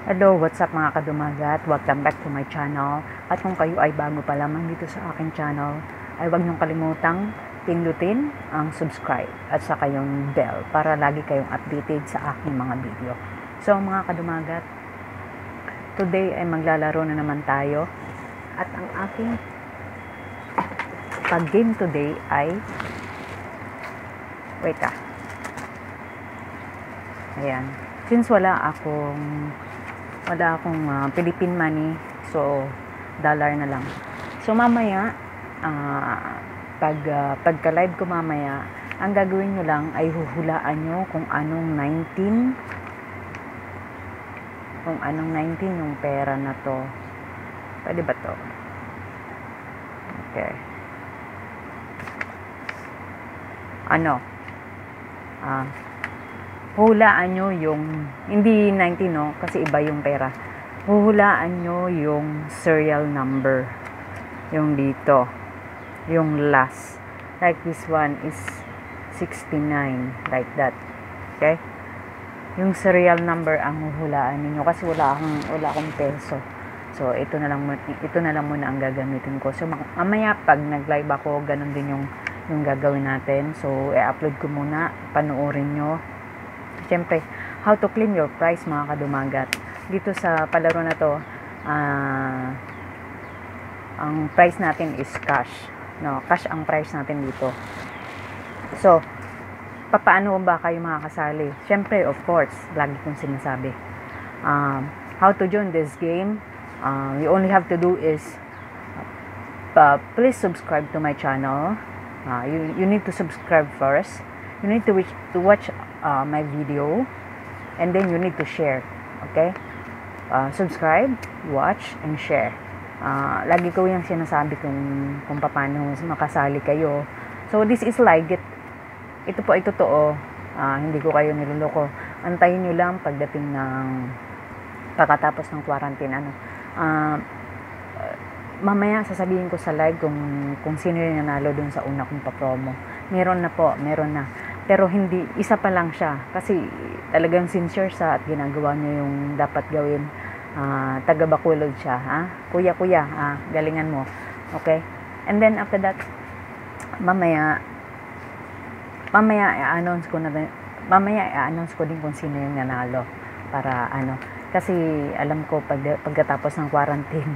Hello, what's up mga kadumagat? Welcome back to my channel. At kung kayo ay bago pa lamang dito sa aking channel, ay huwag niyong kalimutang pindutin ang subscribe at saka yung bell para lagi kayong updated sa aking mga video. So mga kadumagat, today ay maglalaro na naman tayo at ang aking pag-game today ay ayan. Since wala akong Philippine money, so dollar na lang. So mamaya pagka-live ko mamaya, ang gagawin nyo lang ay huhulaan nyo kung anong 19 yung pera na to. Pwede ba to? Okay. Huhulaan nyo yung, hindi 19 no, kasi iba yung pera. Huhulaan nyo yung serial number. Yung dito. Yung last. Like this one is 69. Like that. Okay? Yung serial number ang huhulaan niyo kasi wala akong peso. So, ito na lang muna ang gagamitin ko. So, mamaya pag nag-live ako, ganun din yung gagawin natin. So, i-upload ko muna. Panoorin nyo. Siyempre, how to claim your prize mga kadumagat. Dito sa palaro na to, ang prize natin is cash. No, cash ang prize natin dito. So, paano ba kayo makakasali? Siyempre, of course, lagi kong sinasabi. How to join this game? You only have to do is please subscribe to my channel. You need to subscribe first. You need to watch my video, and then you need to share. Okay? Subscribe, watch, and share. Lagi ko yung sinasabi kung paano makasali kayo. So this is like it. Ito po ay totoo. Hindi ko kayo niloloko. Antayin nyo lang pagdating ng pagkatapos ng quarantine. Mamaya sasabihin ko sa live kung sino yung nanalo dun sa una kong pa-promo. Meron na. Pero hindi, isa pa lang siya. Kasi talagang sincere siya at ginagawa niya yung dapat gawin. Taga-Bacolod siya. Kuya, galingan mo. Okay? And then after that, mamaya i-announce ko din kung sino yung nanalo. Para kasi alam ko pagkatapos ng quarantine,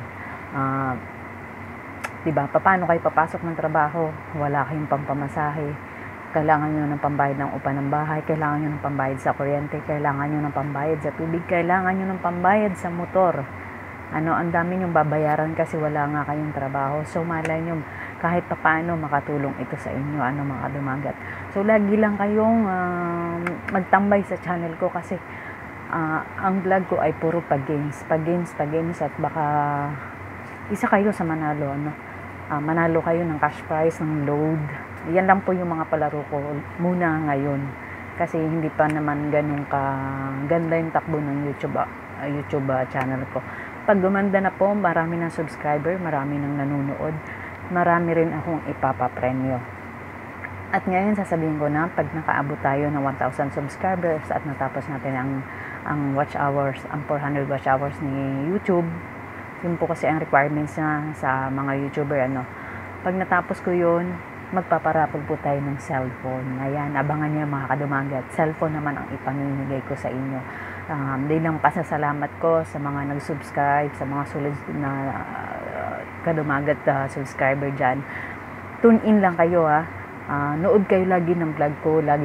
diba, paano kayo papasok ng trabaho, wala kayong pampamasahe, kailangan nyo ng pambayad ng upa ng bahay, kailangan nyo ng pambayad sa kuryente, kailangan nyo ng pambayad sa tubig, kailangan nyo ng pambayad sa motor. Ang dami nyong babayaran kasi wala nga kayong trabaho. So malay nyo kahit paano makatulong ito sa inyo, mga dumagat. So lagi lang kayong magtambay sa channel ko kasi ang vlog ko ay puro pag-games at baka isa kayo sa manalo, manalo kayo ng cash prize, ng load. Yan lang po yung mga palaro ko muna ngayon. Kasi hindi pa naman ganun ganda yung takbo ng YouTube channel ko. Pag gumanda na po, marami ng subscriber, marami ng nanonood, marami rin akong ipapapremyo. At ngayon sasabihin ko na pag nakaabot tayo ng 1,000 subscribers at natapos natin ang watch hours, ang 400 watch hours ni YouTube. Yun po kasi ang requirements na sa mga YouTuber. Pag natapos ko yun, magpaparapol po tayo ng cellphone. Ayan, abangan niyo mga kadumagat. Cellphone naman ang ipamimigay ko sa inyo. Bilang pasasalamat ko sa mga nag-subscribe, sa mga sulit na kadumagat subscriber dyan. Tune in lang kayo nood kayo lagi ng vlog ko, lagi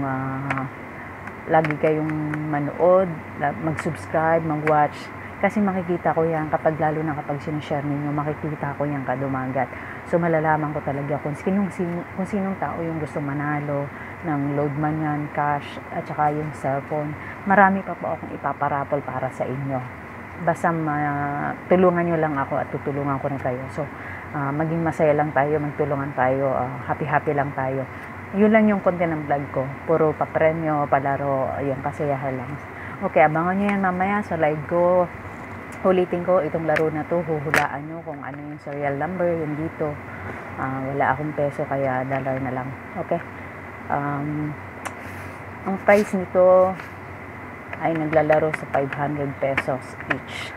kayong manood, mag-subscribe, mag-watch. Kasi makikita ko yan kapag sinishare ninyo, makikita ko yan kadumagat. So malalaman ko talaga kung sinong tao yung gusto manalo ng load man yan, cash, at saka yung cellphone. Marami pa po akong ipaparapol para sa inyo. Basta tulungan nyo lang ako at tutulungan ko na kayo. So maging masaya lang tayo, magtulungan tayo, happy lang tayo. Yun lang yung content ng vlog ko. Puro papremyo, palaro, yung kasayahan lang. Okay, abangan nyo yan mamaya sa live ko. Ulitin ko, itong laro na to, huhulaan nyo kung ano yung serial number, yung dito. Wala akong peso, kaya dollar na lang. Okay? Ang price nito, ay naglalaro sa 500 pesos each.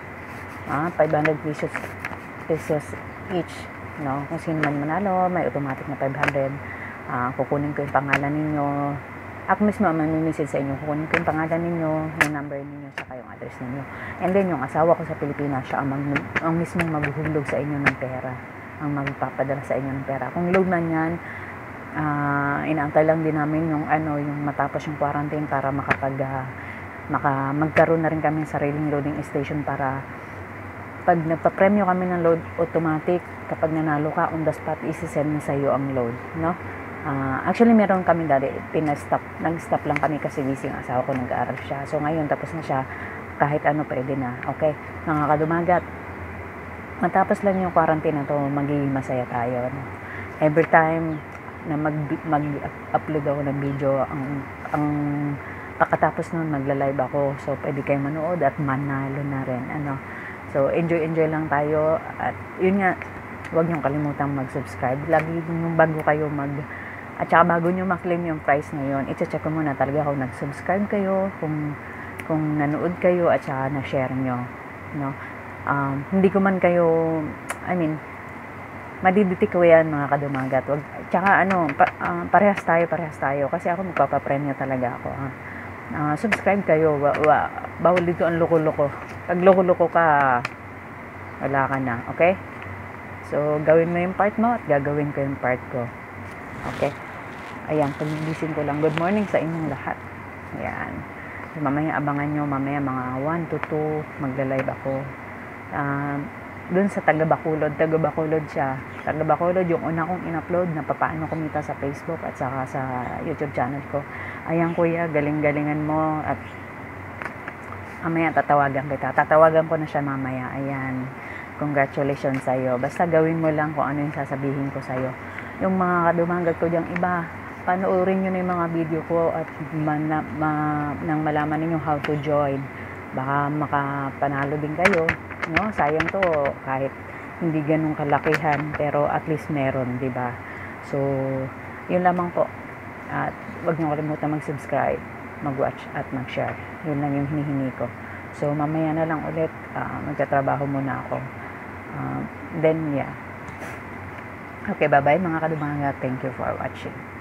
500 pesos each, no? Kung sino man manalo, may automatic na 500. Kukunin ko yung pangalan ninyo. Ako mismo mamimessage sa inyo. Kukunin ko yung pangalan ninyo, yung number ninyo, saka yung address ninyo. And then yung asawa ko sa Pilipinas, siya ang mismong maghuhulog sa inyo ng pera, ang magpapadala sa inyo ng pera. Kung load man yan, inaantay lang din namin yung matapos yung quarantine para magkaroon na rin kami ng sariling loading station para pag nagpa-premyo kami ng load, automatic kapag nanalo ka on the spot isi-send na sa iyo ang load, no? Actually meron kami dati nag-stop lang kami kasi busy yung asawa ko, nag-aaral siya. So ngayon tapos na siya, kahit ano pwede na. Okay, mga kadumagat, matapos lang yung quarantine na to, magiging masaya tayo, no? Every time na mag-upload ako ng video, ang pagkatapos nun magla-live ako, so pwede kayong manood at manalo na rin, ano. So enjoy lang tayo, at yun nga, huwag niyong kalimutang mag-subscribe lagi yung bago kayo at saka bago niyo ma-claim yung prize na yun, i-check ko muna talaga kung nag-subscribe kayo, kung nanood kayo at saka na-share nyo, no? Hindi ko man kayo, madiditi ko yan, mga kadumagat. Tsaka parehas tayo kasi ako magpapapremyo talaga ako. Subscribe kayo, bawal dito ang loko-loko. Pag loko-loko ka, wala ka na, okay? So gawin mo yung part mo at gagawin ko yung part ko, okay? Ayan, pagigising ko lang, good morning sa inyong lahat. Ayan, so, mamaya abangan nyo, mamaya mga 1 to 2 magla-live ako. Dun sa taga-Bacolod siya. Taga-Bacolod yung una kong in-upload na paano kumita sa Facebook at saka sa YouTube channel ko. Ayan kuya, galing-galingan mo, at mamaya tatawagan ko na siya mamaya. Ayan, congratulations sa'yo. Basta gawin mo lang kung ano yung sasabihin ko sa'yo. Yung mga kadumagat ko diyang iba, panoorin nyo na yung mga video ko at nang malaman ninyo how to join. Baka makapanalo din kayo, no? Sayang to, kahit hindi ganun kalakihan, pero at least meron, di ba? So, yun lamang po. At huwag niyo kalimutan mag-subscribe, mag-watch at mag-share. Yun lang yung hinihingi ko. So, mamaya na lang ulit, magtatrabaho muna ako. Then, yeah. Okay, bye-bye mga kadumagat. Thank you for watching.